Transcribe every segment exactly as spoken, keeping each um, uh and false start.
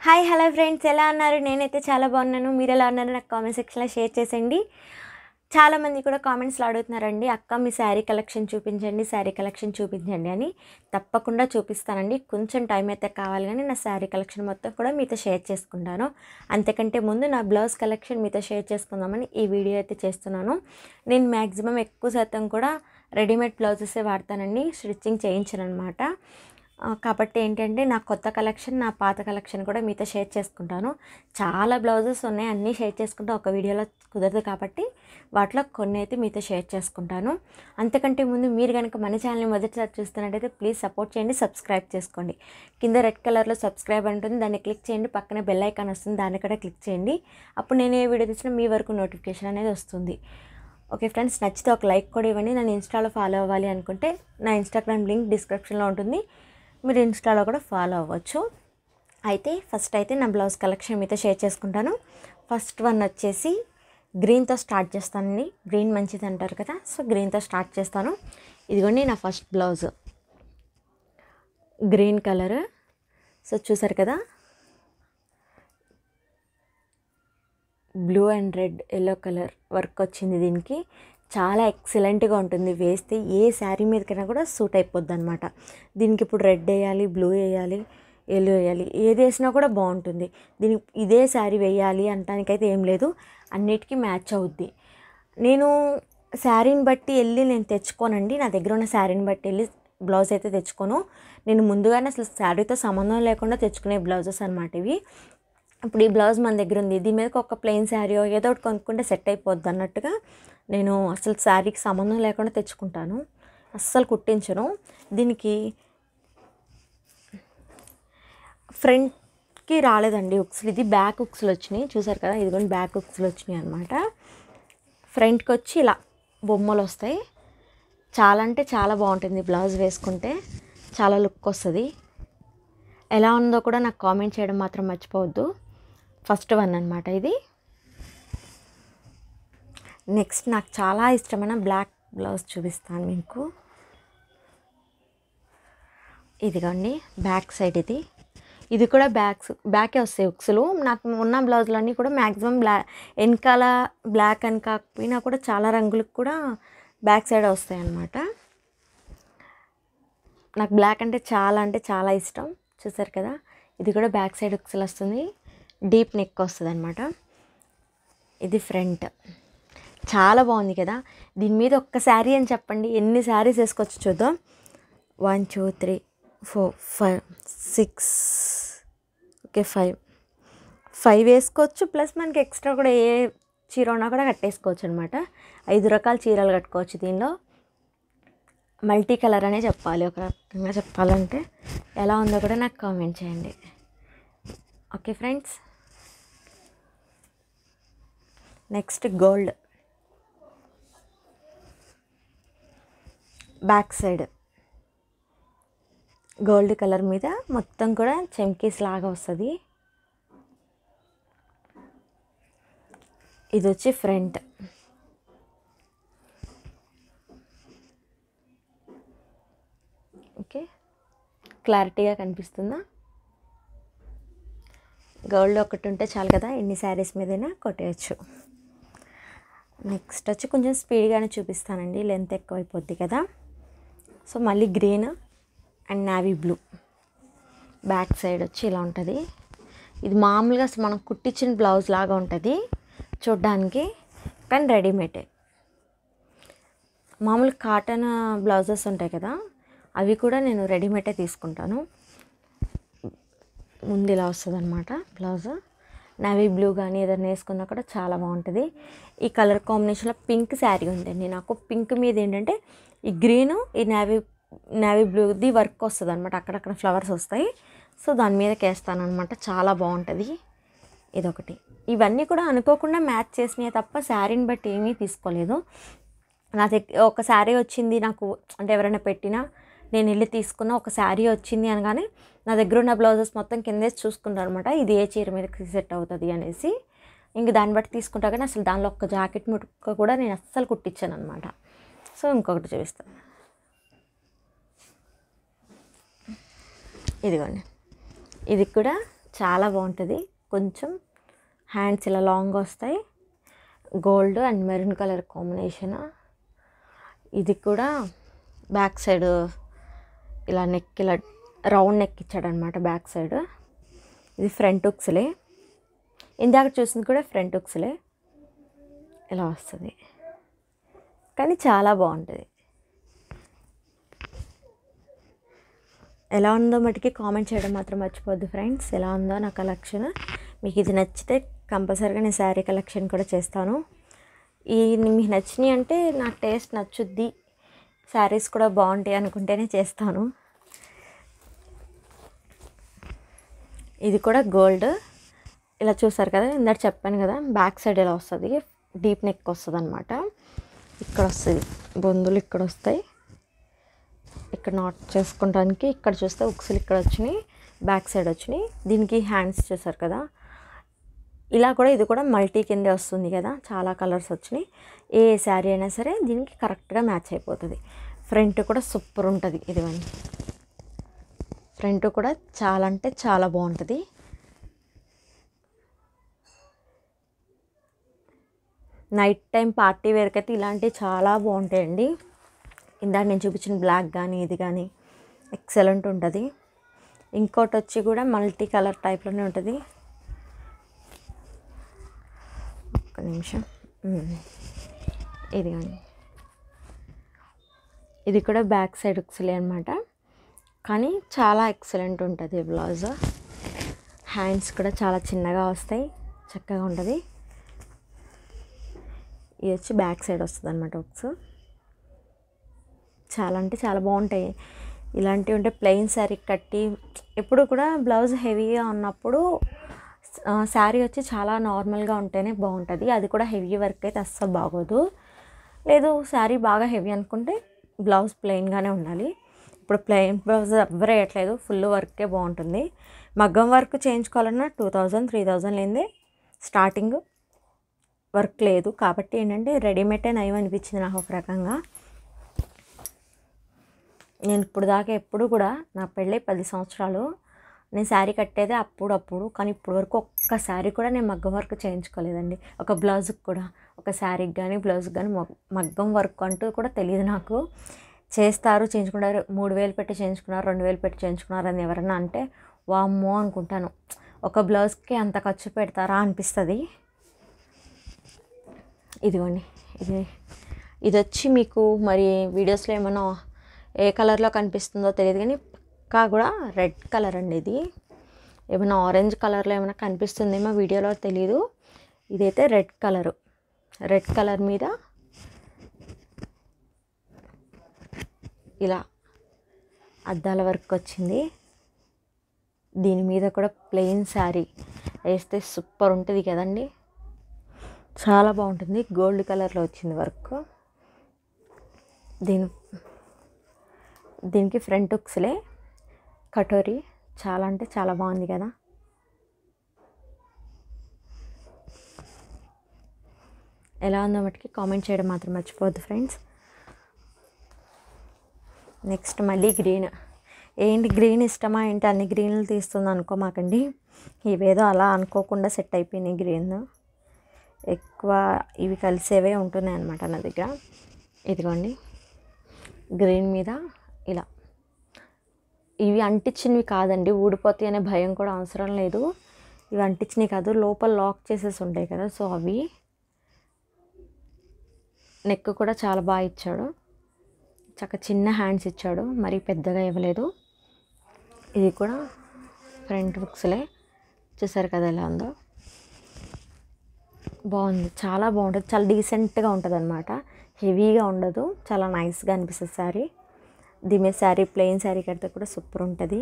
Hi hello friends, ఎలా ఉన్నారు? నేనైతే చాలా బాగున్నాను. మీరు ఎలా ఉన్నారు నాకు కామెంట్ సెక్షన్లో షేర్ చేసేయండి. చాలామంది కూడా కామెంట్స్లో అడుగుతున్నారండి, అక్క మీ శారీ కలెక్షన్ చూపించండి, శారీ కలెక్షన్ చూపించండి అని. తప్పకుండా చూపిస్తానండి. కొంచెం టైం అయితే కావాలి, కానీ నా శారీ కలెక్షన్ మొత్తం కూడా మీతో షేర్ చేసుకుంటాను. అంతకంటే ముందు నా బ్లౌజ్ కలెక్షన్ మీతో షేర్ చేసుకుందామని ఈ వీడియో అయితే చేస్తున్నాను. నేను మ్యాక్సిమం ఎక్కువ శాతం కూడా రెడీమేడ్ బ్లౌజెసే వాడతానండి, స్టిచ్చింగ్ చేయించను అనమాట. కాబట్టి ఏంటంటే నా కొత్త కలెక్షన్, నా పాత కలెక్షన్ కూడా మీతో షేర్ చేసుకుంటాను. చాలా బ్లౌజెస్ ఉన్నాయి, అన్నీ షేర్ చేసుకుంటే ఒక వీడియోలో కుదరదు, కాబట్టి వాటిలో కొన్ని అయితే మీతో షేర్ చేసుకుంటాను. అంతకంటే ముందు మీరు కనుక మన ఛానల్ని మొదటిసారి చూస్తున్నట్టయితే ప్లీజ్ సపోర్ట్ చేయండి, సబ్స్క్రైబ్ చేసుకోండి. కింద రెడ్ కలర్లో సబ్స్క్రైబ్ ఉంటుంది, దాన్ని క్లిక్ చేయండి. పక్కనే బెల్ ఐకాన్ వస్తుంది, దాన్ని కూడా క్లిక్ చేయండి. అప్పుడు నేను ఏ వీడియో తీసినా మీ వరకు నోటిఫికేషన్ అనేది వస్తుంది. ఓకే ఫ్రెండ్స్, నచ్చితే ఒక లైక్ కూడా ఇవ్వండి. నన్ను ఇన్స్టాలో ఫాలో అవ్వాలి అనుకుంటే నా ఇన్స్టాగ్రామ్ లింక్ డిస్క్రిప్షన్లో ఉంటుంది, మీరు ఇన్స్టాలో కూడా ఫాలో అవ్వచ్చు. అయితే ఫస్ట్ అయితే నా బ్లౌజ్ కలెక్షన్ మీతో షేర్ చేసుకుంటాను. ఫస్ట్ వన్ వచ్చేసి గ్రీన్తో స్టార్ట్ చేస్తానండి. గ్రీన్ మంచిది అంటారు కదా, సో గ్రీన్తో స్టార్ట్ చేస్తాను. ఇదిగోండి నా first blouse, green colour. So చూసారు కదా, blue and red yellow colour work వచ్చింది. దీనికి చాలా ఎక్సలెంట్గా ఉంటుంది, వేస్తే ఏ శారీ మీదకైనా కూడా సూట్ అయిపోద్ది అనమాట. దీనికి ఇప్పుడు రెడ్ వేయాలి, బ్లూ వేయాలి, ఎల్లో వేయాలి, ఏది వేసినా కూడా బాగుంటుంది. దీనికి ఇదే శారీ వేయాలి అనటానికైతే ఏం లేదు, అన్నిటికీ మ్యాచ్ అవుద్ది. నేను శారీని బట్టి వెళ్ళి నేను తెచ్చుకోనండి, నా దగ్గర ఉన్న శారీని బట్టి వెళ్ళి బ్లౌజ్ అయితే తెచ్చుకోను. నేను ముందుగానే అసలు శారీతో సంబంధం లేకుండా తెచ్చుకునే బ్లౌజెస్ అనమాట ఇవి. ఇప్పుడు ఈ బ్లౌజ్ మన దగ్గర ఉంది, దీని మీదకి ఒక ప్లెయిన్ శారీ ఏదో ఒకటి కొనుక్కుంటే సెట్ అయిపోద్ది అన్నట్టుగా నేను అసలు శారీకి సంబంధం లేకుండా తెచ్చుకుంటాను, అస్సలు కుట్టించను. దీనికి ఫ్రంట్కి రాలేదండి ఉక్స్లు, ఇది బ్యాక్ ఉక్స్లు వచ్చినాయి. చూసారు కదా, ఇదిగోండి బ్యాక్ ఉక్స్లు వచ్చినాయి అనమాట. ఫ్రంట్కి వచ్చి ఇలా బొమ్మలు వస్తాయి. చాలా అంటే చాలా బాగుంటుంది బ్లౌజ్ వేసుకుంటే, చాలా లుక్ వస్తుంది. ఎలా ఉందో కూడా నాకు కామెంట్ చేయడం మాత్రం మర్చిపోవద్దు. ఫస్ట్ వన్ అనమాట ఇది. నెక్స్ట్ నాకు చాలా ఇష్టమైన బ్లాక్ బ్లౌజ్ చూపిస్తాను మీకు. ఇదిగోండి బ్యాక్ సైడ్, ఇది ఇది కూడా బ్యాక్స్ బ్యాకే వస్తాయి ఉక్సులు. నాకు ఉన్న బ్లౌజులన్నీ కూడా మ్యాక్సిమం బ్లా వెనకాల బ్లాక్ అని కాకపోయినా కూడా చాలా రంగులకు కూడా బ్యాక్ సైడ్ వస్తాయి అన్నమాట. నాకు బ్లాక్ అంటే చాలా అంటే చాలా ఇష్టం. చూసారు కదా, ఇది కూడా బ్యాక్ సైడ్ ఉక్సులు వస్తుంది, డీప్ నెక్ వస్తుంది అనమాట. ఇది ఫ్రంట్, చాలా బాగుంది కదా. దీని మీద ఒక్క శారీ అని చెప్పండి, ఎన్ని శారీస్ వేసుకోవచ్చు చూద్దాం. One two three four five six okay five five వేసుకోవచ్చు. ప్లస్ మనకి ఎక్స్ట్రా కూడా ఏ చీర ఉన్నా కూడా కట్టేసుకోవచ్చు అనమాట. ఐదు రకాల చీరలు కట్టుకోవచ్చు దీనిలో. మల్టీ కలర్ అనే చెప్పాలి, ఒక రకంగా చెప్పాలంటే. ఎలా ఉందో కూడా నాకు కామెంట్ చేయండి. Okay friends, next gold, back side gold colour మీద మొత్తం కూడా చెమ్కీస్ లాగా వస్తుంది. ఇది వచ్చి ఫ్రంట్. ఓకే, క్లారిటీగా కనిపిస్తుందా? గోల్డ్ ఒకటి ఉంటే చాలు కదా, ఎన్ని శారీస్ మీదైనా కొట్టేయచ్చు. నెక్స్ట్ వచ్చి కొంచెం స్పీడ్గానే చూపిస్తానండి, లెంత్ ఎక్కువ అయిపోద్ది కదా. సో మళ్ళీ green and navy blue. Back side వచ్చి ఇలా ఉంటుంది. ఇది మామూలుగా మనం కుట్టించిన బ్లౌజ్ లాగా ఉంటుంది చూడ్డానికి, కానీ రెడీమేడే. మామూలు కాటన్ బ్లౌజెస్ ఉంటాయి కదా, అవి కూడా నేను రెడీమేడే తీసుకుంటాను. ముందు ఇలా వస్తుంది అనమాట బ్లౌజ్. నావీ బ్లూ కానీ ఏదైనా వేసుకున్నా కూడా చాలా బాగుంటుంది. ఈ కలర్ కాంబినేషన్లో పింక్ శారీ ఉందండి నాకు. పింక్ మీద ఏంటంటే ఈ గ్రీను, ఈ నావీ నావీ బ్లూది వర్క్ వస్తుంది అనమాట, అక్కడక్కడ ఫ్లవర్స్ వస్తాయి. సో దాని మీదకి వేస్తాను అనమాట, చాలా బాగుంటుంది. ఇదొకటి. ఇవన్నీ కూడా అనుకోకుండా మ్యాచ్ చేసినాయి తప్ప శారీని బట్టి ఏమీ తీసుకోలేదు. నా దగ్గర ఒక శారీ వచ్చింది నాకు, అంటే ఎవరైనా పెట్టినా నేను వెళ్ళి తీసుకున్న ఒక శారీ వచ్చింది అనగానే నా దగ్గర ఉన్న బ్లౌజెస్ మొత్తం కిందేసి చూసుకుంటాను అనమాట, ఇది ఏ చీర మీదకి సెట్ అవుతుంది అనేసి. ఇంక దాన్ని బట్టి తీసుకుంటా, కానీ అసలు దానిలో ఒక జాకెట్ ముక్క కూడా నేను అస్సలు కుట్టించాను అనమాట. సో ఇంకొకటి చూపిస్తాను. ఇదిగోండి, ఇది కూడా చాలా బాగుంటుంది. కొంచెం హ్యాండ్స్ ఇలా లాంగ్ వస్తాయి, gold and maroon colour combination. ఇది కూడా బ్యాక్ సైడ్ ఇలా నెక్ ఇలా రౌండ్ నెక్ ఇచ్చాడనమాట బ్యాక్ సైడ్. ఇది ఫ్రంట్ హుక్స్లే, ఇందాక చూసింది కూడా ఫ్రంట్ హుక్స్లే. ఇలా వస్తుంది కానీ చాలా బాగుంటుంది. ఎలా ఉందో మటుకి కామెంట్ చేయడం మాత్రం మర్చిపోద్దు ఫ్రెండ్స్. ఎలా ఉందో నా కలెక్షన్. మీకు ఇది నచ్చితే కంపల్సరీగా నేను శారీ కలెక్షన్ కూడా చేస్తాను. ఈ మీకు నచ్చినాయి అంటే నా టేస్ట్ నచ్చుద్ది, శారీస్ కూడా బాగుంటాయి అనుకుంటేనే చేస్తాను. ఇది కూడా గోల్డ్. ఇలా చూసారు కదా, ఇందాక చెప్పాను కదా బ్యాక్ సైడ్ ఇలా వస్తుంది, డీప్ నెక్ వస్తుంది అనమాట. ఇక్కడ వస్తుంది బొందులు, ఇక్కడ వస్తాయి, ఇక్కడ నాట్ చేసుకోవడానికి. ఇక్కడ చూస్తే ఉక్సులు ఇక్కడ వచ్చినాయి, బ్యాక్ సైడ్ వచ్చినాయి. దీనికి హ్యాండ్స్ చూసారు కదా, ఇలా కూడా ఇది కూడా మల్టీ కిందే వస్తుంది కదా, చాలా కలర్స్ వచ్చినాయి. ఏ శారీ అయినా సరే దీనికి కరెక్ట్గా మ్యాచ్ అయిపోతుంది. ఫ్రంట్ కూడా సూపర్ ఉంటుంది. ఇదిగోండి, ఫ్రంట్ కూడా చాలా అంటే చాలా బాగుంటుంది. నైట్ టైం పార్టీ వేర్కి అయితే ఇలాంటివి చాలా బాగుంటాయండి. ఇందాక నేను చూపించిన బ్లాక్ కానీ ఇది కానీ ఎక్సలెంట్ ఉంటుంది. ఇంకోటి వచ్చి కూడా మల్టీ కలర్ టైప్లోనే ఉంటుంది. ఒక్క నిమిషం, ఇది కానీ ఇది కూడా బ్యాక్ సైడ్ ఉక్సులే అనమాట, కానీ చాలా ఎక్సలెంట్ ఉంటుంది బ్లౌజ్. హ్యాండ్స్ కూడా చాలా చిన్నగా వస్తాయి, చక్కగా ఉంటుంది. ఇది వచ్చి బ్యాక్ సైడ్ వస్తుంది అనమాట ఉక్స్. చాలా అంటే చాలా బాగుంటాయి. ఇలాంటివి ఉంటే ప్లెయిన్ శారీ కట్టి, ఎప్పుడు కూడా బ్లౌజ్ హెవీగా ఉన్నప్పుడు శారీ వచ్చి చాలా నార్మల్గా ఉంటేనే బాగుంటుంది. అది కూడా హెవీ వర్క్ అయితే అస్సలు బాగోదు. లేదు శారీ బాగా హెవీ అనుకుంటే బ్లౌజ్ ప్లెయిన్గానే ఉండాలి. ఇప్పుడు ప్లెయిన్ బ్లౌజ్ ఎవ్వరు వేయట్లేదు, ఫుల్ వర్కే బాగుంటుంది. మగ్గం వర్క్ చేయించుకోవాలన్నా టూ థౌజండ్ త్రీ థౌజండ్ లేదే స్టార్టింగ్, వర్క్ లేదు. కాబట్టి ఏంటంటే రెడీమేడే నయం అనిపించింది నాకు ఒక రకంగా. నేను ఇప్పుడు దాకా ఎప్పుడు కూడా నా పెళ్ళి పది సంవత్సరాలు నేను శారీ కట్టేదే అప్పుడప్పుడు, కానీ ఇప్పుడు వరకు ఒక్క శారీ కూడా నేను మగ్గం వర్క్ చేయించుకోలేదండి. ఒక బ్లౌజ్కి కూడా, ఒక శారీకి కానీ బ్లౌజ్కి కానీ మగ్గం వర్క్ అంటూ కూడా తెలియదు నాకు. చేస్తారు, చేయించుకుంటారు, మూడు వేలు పెట్టి చేయించుకున్నారు, రెండు వేలు పెట్టి చేయించుకున్నారు అని ఎవరన్నా అంటే వామ్మో అనుకుంటాను. ఒక బ్లౌజ్కి అంత ఖర్చు పెడతారా అనిపిస్తుంది. ఇదిగోండి, ఇది ఇది వచ్చి మీకు మరి వీడియోస్లో ఏమైనా ఏ కలర్లో కనిపిస్తుందో తెలియదు, కానీ పక్కా కూడా రెడ్ కలర్ అండి. ఇది ఏమైనా ఆరెంజ్ కలర్లో ఏమైనా కనిపిస్తుందేమో వీడియోలో తెలీదు. ఇదైతే రెడ్ కలరు. రెడ్ కలర్ మీద ఇలా అద్దాల వర్క్ వచ్చింది. దీని మీద కూడా ప్లెయిన్ శారీ వేస్తే సూపర్ ఉంటుంది కదండి, చాలా బాగుంటుంది. గోల్డ్ కలర్లో వచ్చింది వర్క్. దీని దీనికి ఫ్రంట్ హుక్స్లే కటోరీ, చాలా అంటే చాలా బాగుంది కదా. ఎలా ఉందో మటుకి కామెంట్ చేయడం మాత్రం మర్చిపోవద్దు ఫ్రెండ్స్. నెక్స్ట్ మళ్ళీ గ్రీన్. ఏంటి గ్రీన్ ఇష్టమా ఏంటి అన్ని గ్రీన్లు తీస్తుంది అనుకోమాకండి, ఇవేదో అలా అనుకోకుండా సెట్ అయిపోయినాయి గ్రీన్. ఎక్కువ ఇవి కలిసేవే ఉంటున్నాయి అన్నమాట నా దగ్గర. ఇదిగోండి, గ్రీన్ మీద ఇలా. ఇవి అంటించినవి కాదండి, ఊడిపోతాయి అనే భయం కూడా అవసరం లేదు. ఇవి అంటించినవి కాదు, లోపల లాక్ చేసేసి ఉంటాయి కదా, సో అవి. నెక్ కూడా చాలా బాగా ఇచ్చాడు, చక్క చిన్న హ్యాండ్స్ ఇచ్చాడు, మరీ పెద్దగా ఇవ్వలేదు. ఇది కూడా ఫ్రంట్ హుక్స్లే, చూసారు కదా ఎలా ఉందో, బాగుంది, చాలా బాగుంటుంది, చాలా డీసెంట్గా ఉంటుంది అనమాట, హెవీగా ఉండదు, చాలా నైస్గా అనిపిస్తుంది శారీ. దీని మీద శారీ ప్లెయిన్ శారీ కడితే కూడా సూపర్ ఉంటుంది.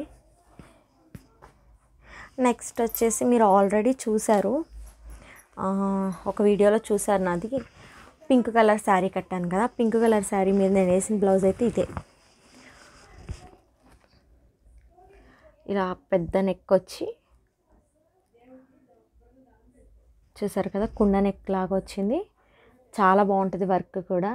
నెక్స్ట్ వచ్చేసి మీరు ఆల్రెడీ చూసారు, ఒక వీడియోలో చూసారు నాది, పింక్ కలర్ శారీ కట్టాను కదా. పింక్ కలర్ శారీ మీద నేను వేసిన బ్లౌజ్ అయితే ఇదే. ఇలా పెద్ద నెక్ వచ్చి చూసారు కదా, కుండ నెక్ లాగా వచ్చింది, చాలా బాగుంటుంది వర్క్ కూడా.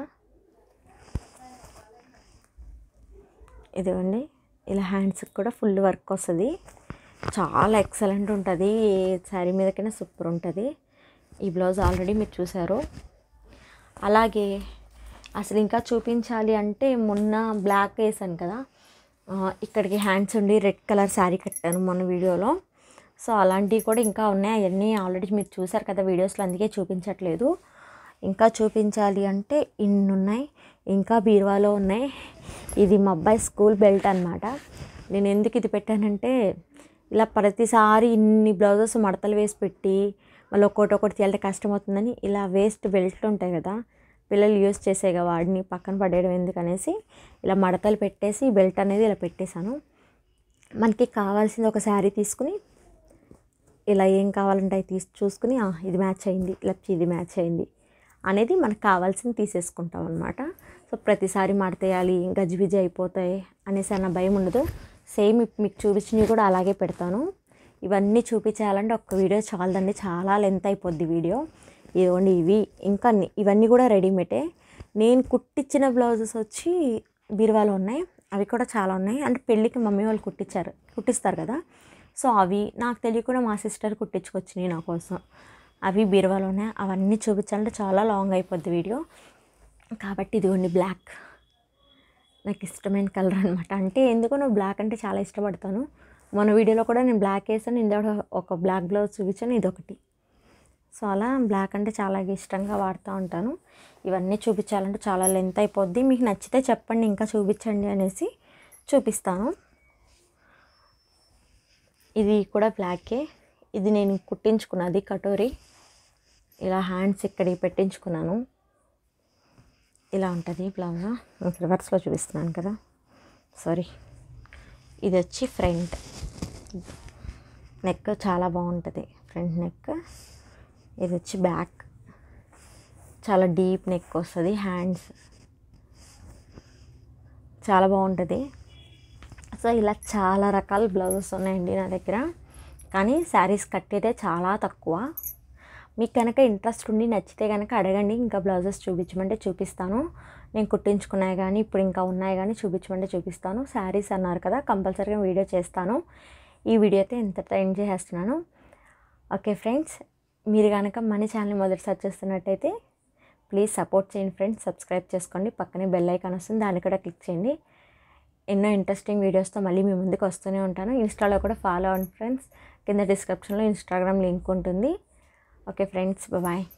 ఇదిగోండి, ఇలా హ్యాండ్స్కి కూడా ఫుల్ వర్క్ వస్తుంది. చాలా ఎక్సలెంట్ ఉంటుంది. ఏ శారీ మీదకైనా సూపర్ ఉంటుంది. ఈ బ్లౌజ్ ఆల్రెడీ మీరు చూసారు. అలాగే అసలు ఇంకా చూపించాలి అంటే మొన్న బ్లాక్ వేసాను కదా, ఇక్కడికి హ్యాండ్స్ ఉండి రెడ్ కలర్ శారీ కట్టాను మొన్న వీడియోలో. సో అలాంటివి కూడా ఇంకా ఉన్నాయి. అవన్నీ ఆల్రెడీ మీరు చూసారు కదా వీడియోస్లో, అందుకే చూపించట్లేదు. ఇంకా చూపించాలి అంటే ఇన్ని ఉన్నాయి, ఇంకా బీరువాలో ఉన్నాయి. ఇది మా అబ్బాయి స్కూల్ బెల్ట్ అనమాట. నేను ఎందుకు ఇది పెట్టానంటే, ఇలా ప్రతిసారి ఇన్ని బ్లౌజెస్ మడతలు వేసి పెట్టి మళ్ళీ ఒక్కొక్కటి ఒకటి తీయాలంటే కష్టం అవుతుందని ఇలా వేస్ట్ బెల్ట్లు ఉంటాయి కదా, పిల్లలు యూజ్ చేసేగా, వాడిని పక్కన పడేయడం ఎందుకనేసి ఇలా మడతలు పెట్టేసి బెల్ట్ అనేది ఇలా పెట్టేశాను. మనకి కావాల్సింది ఒక శారీ తీసుకుని ఇలా ఏం కావాలంటే అవి తీసి చూసుకుని ఇది మ్యాచ్ అయింది, లేకపోతే ఇది మ్యాచ్ అయింది అనేది మనకు కావాల్సింది తీసేసుకుంటాం అనమాట. సో ప్రతిసారి మడతేయాలి, గజిబిజి అయిపోతాయి అనేసి అన్న భయం ఉండదు. సేమ్ మీకు చూపించినవి కూడా అలాగే పెడతాను. ఇవన్నీ చూపించాలంటే ఒక్క వీడియో చాలదండి, చాలా లెంత్ అయిపోద్ది వీడియో. ఇదిగోండి ఇవి ఇంకా ఇవన్నీ కూడా రెడీమేడే. నేను కుట్టించిన బ్లౌజెస్ వచ్చి బీరువాలో ఉన్నాయి. అవి కూడా చాలా ఉన్నాయి. అంటే పెళ్ళికి మమ్మీ వాళ్ళు కుట్టించారు కుట్టిస్తారు కదా, సో అవి నాకు తెలియకుండా మా సిస్టర్ కుట్టించుకొచ్చినాయి నా కోసం. అవి బీరువాలో ఉన్నాయి. అవన్నీ చూపించాలంటే చాలా లాంగ్ అయిపోద్ది వీడియో. కాబట్టి ఇదిగోండి బ్లాక్, నాకు ఇష్టమైన కలర్ అనమాట. అంటే ఎందుకో నేను బ్లాక్ అంటే చాలా ఇష్టపడతాను. మన వీడియోలో కూడా నేను బ్లాక్ వేసాను, ఇందులో ఒక బ్లాక్ బ్లౌజ్ చూపించాను, ఇదొకటి. సో అలా బ్లాక్ అంటే చాలా ఇష్టంగా వాడుతూ ఉంటాను. ఇవన్నీ చూపించాలంటే చాలా లెంత్ అయిపోద్ది. మీకు నచ్చితే చెప్పండి, ఇంకా చూపించండి అనేసి చూపిస్తాను. ఇది కూడా బ్లాకే. ఇది నేను కుట్టించుకున్నది కటోరీ. ఇలా హ్యాండ్స్ ఇక్కడికి పెట్టించుకున్నాను. ఇలా ఉంటుంది బ్లౌజ్. మీకు రివర్స్లో చూపిస్తున్నాను కదా, సారీ. ఇది వచ్చి ఫ్రంట్ నెక్, చాలా బాగుంటుంది ఫ్రంట్ నెక్. ఇది వచ్చి బ్యాక్, చాలా డీప్ నెక్ వస్తుంది. హ్యాండ్స్ చాలా బాగుంటుంది. సో ఇలా చాలా రకాల బ్లౌజెస్ ఉన్నాయండి నా దగ్గర, కానీ శారీస్ కట్టేదే చాలా తక్కువ. మీకు కనుక ఇంట్రెస్ట్ ఉండి నచ్చితే కనుక అడగండి, ఇంకా బ్లౌజెస్ చూపించమంటే చూపిస్తాను. నేను కుట్టించుకున్నాయి కానీ ఇప్పుడు ఇంకా ఉన్నాయి కానీ చూపించమంటే చూపిస్తాను. శారీస్ అన్నారు కదా, కంపల్సరీగా వీడియో చేస్తాను. ఈ వీడియో అయితే ఇంతటితో ఎండ్ చేసేస్తున్నాను. ఓకే ఫ్రెండ్స్, మీరు కనుక మన ఛానల్ మొదటిసారి చూస్తున్నట్టయితే ప్లీజ్ సపోర్ట్ చేయండి ఫ్రెండ్స్. సబ్స్క్రైబ్ చేసుకోండి, పక్కనే బెల్ ఐకాన్ వస్తుంది, దాన్ని కూడా క్లిక్ చేయండి. ఎన్నో ఇంట్రెస్టింగ్ వీడియోస్తో మళ్ళీ మీ ముందుకు వస్తూనే ఉంటాను. ఇన్స్టాలో కూడా ఫాలో అవ్వండి ఫ్రెండ్స్. కింద డిస్క్రిప్షన్లో ఇన్స్టాగ్రామ్ లింక్ ఉంటుంది. Okay friends, bye.